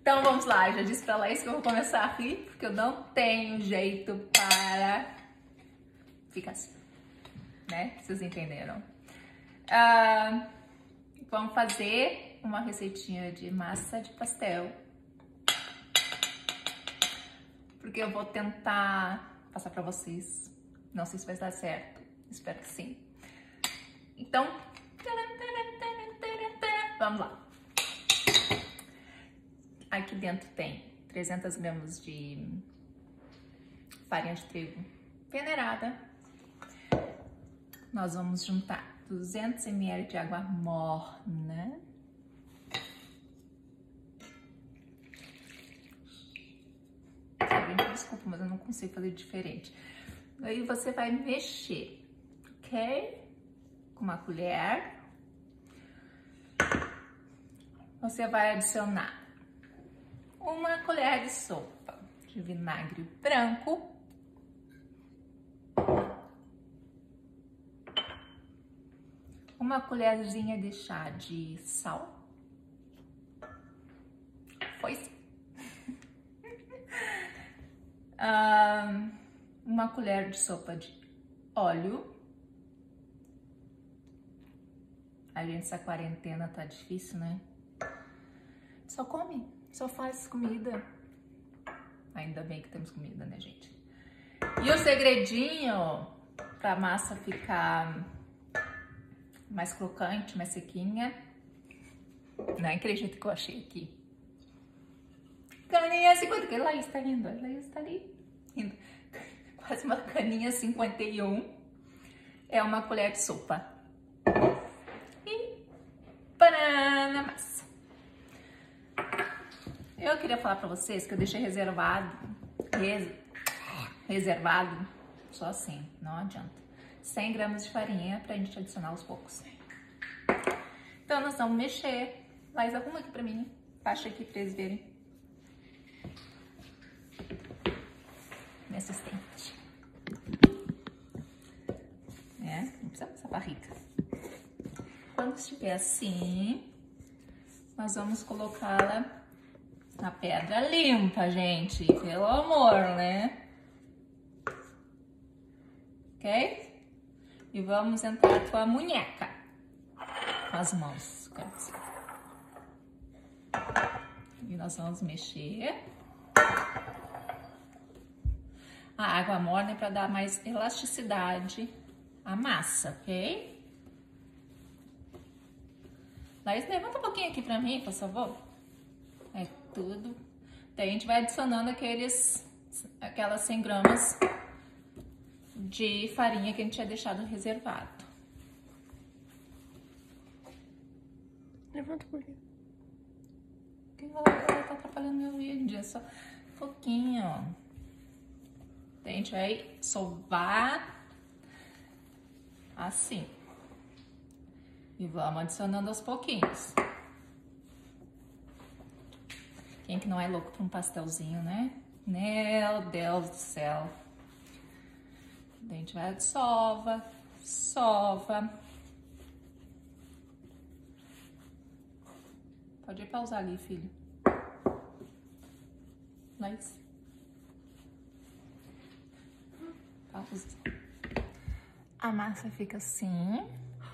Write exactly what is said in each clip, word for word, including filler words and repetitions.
Então vamos lá, já disse pra Laís que eu vou começar a rir, porque eu não tenho jeito para ficar assim, né? Vocês entenderam? Ah, vamos fazer uma receitinha de massa de pastel, porque eu vou tentar passar pra vocês. Não sei se vai dar certo, espero que sim. Então, vamos lá. Aqui dentro tem trezentas gramas de farinha de trigo peneirada. Nós vamos juntar duzentos mililitros de água morna. Desculpa, mas eu não consigo fazer diferente. Aí você vai mexer, ok? Com uma colher. Você vai adicionar uma colher de sopa de vinagre branco, uma colherzinha de chá de sal, foi sim. ah, uma colher de sopa de óleo. A gente, essa quarentena tá difícil, né? Só come, só faz comida. Ainda bem que temos comida, né, gente? E o segredinho pra massa ficar mais crocante, mais sequinha, não é aquele jeito que eu achei aqui. Caninha cinquenta, que Laís tá indo, a Laís tá ali, indo. Quase uma caninha cinquenta e um, é uma colher de sopa. E banana massa. Eu queria falar pra vocês que eu deixei reservado, res, reservado, só assim, não adianta, cem gramas de farinha pra gente adicionar aos poucos. Então nós vamos mexer. Laís, arruma aqui pra mim, baixa aqui pra eles verem. Minha assistente. É, não precisa passar barriga. Quando estiver assim, nós vamos colocá-la na pedra limpa, gente, pelo amor, né? Ok? E vamos entrar com a munheca, com as mãos. E nós vamos mexer. A água morna é para dar mais elasticidade à massa, ok? Laís, levanta um pouquinho aqui para mim, por favor. É tudo. Daí a gente vai adicionando aqueles, aquelas cem gramas de farinha que a gente tinha deixado reservado. Levanta um pouquinho. Que ela tá atrapalhando meu vídeo, é só um pouquinho. Daí a gente vai sovar assim. E vamos adicionando aos pouquinhos. Quem que não é louco pra um pastelzinho, né? Meu Deus do céu. Daí a gente vai sova, sova. Pode ir pausar ali, filho. Laís. Pausa. A massa fica assim.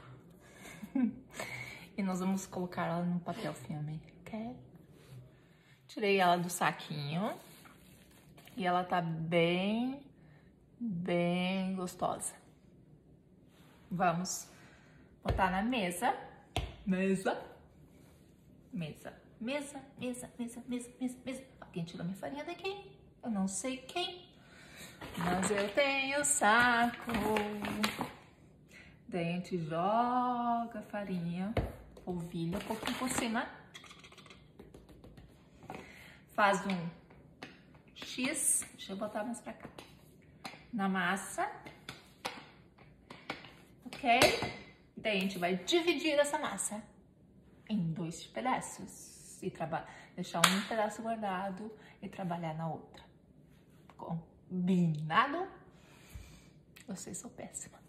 E nós vamos colocar ela no papel filme, ok? Tirei ela do saquinho. E ela tá bem, bem gostosa. Vamos botar na mesa. Mesa. Mesa. Mesa, mesa, mesa, mesa, mesa, mesa. Alguém tirou minha farinha daqui? Eu não sei quem. Mas eu tenho saco. Daí a gente joga a farinha, polvilha um pouquinho por cima. Faz um X, deixa eu botar mais pra cá, na massa, ok? Daí a gente vai dividir essa massa em dois pedaços e trabalhar, deixar um pedaço guardado e trabalhar na outra. Combinado? Eu sei, sou péssima.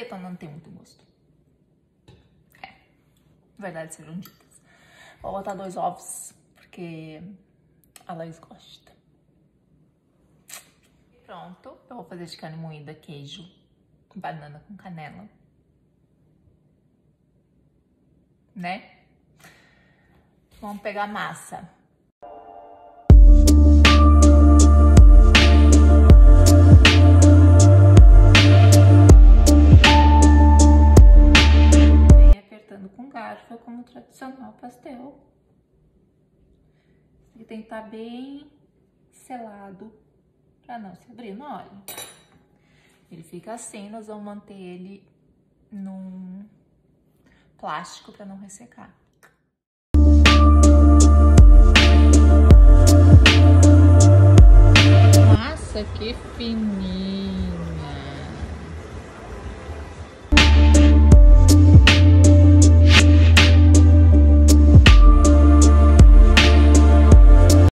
azeite, não tem muito gosto. É, verdade sejam ditas. Vou botar dois ovos, porque a Laís gosta. Pronto, eu vou fazer de carne moída, queijo, banana com canela. Né? Vamos pegar a massa. Vem apertando com garfo, como tradicional pastel. Ele tem que estar bem selado para não se abrir no óleo. Ele fica assim, nós vamos manter ele num plástico para não ressecar. Nossa, que fininho.